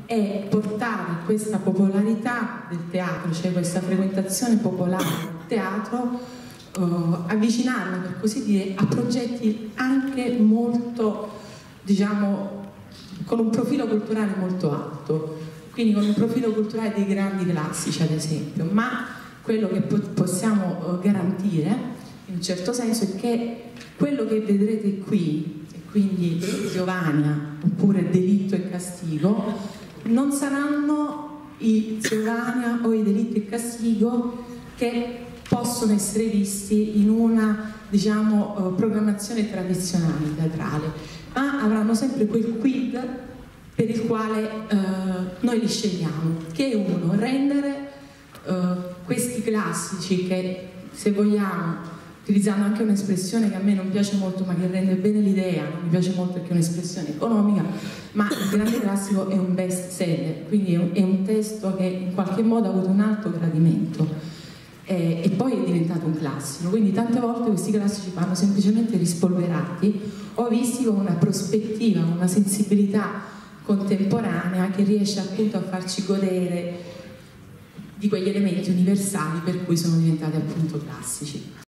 è portare questa popolarità del teatro, cioè questa frequentazione popolare del teatro, avvicinarla, per così dire, a progetti anche molto, diciamo, con un profilo culturale molto alto, quindi con un profilo culturale dei grandi classici ad esempio, ma quello che possiamo garantire in un certo senso è che quello che vedrete qui, e quindi Giovania oppure Delitto e Castigo, non saranno i Giovania o i Delitto e Castigo che possono essere visti in una, diciamo, programmazione tradizionale teatrale, ma avranno sempre quel quid per il quale noi li scegliamo, che è uno, rendere questi classici che, se vogliamo, utilizzando anche un'espressione che a me non piace molto ma che rende bene l'idea, non mi piace molto perché è un'espressione economica, ma il grande classico è un best seller, quindi è un testo che in qualche modo ha avuto un alto gradimento e poi è diventato un classico, quindi tante volte questi classici vanno semplicemente rispolverati o visti con una prospettiva, una sensibilità contemporanea che riesce appunto a farci godere di quegli elementi universali per cui sono diventati appunto classici.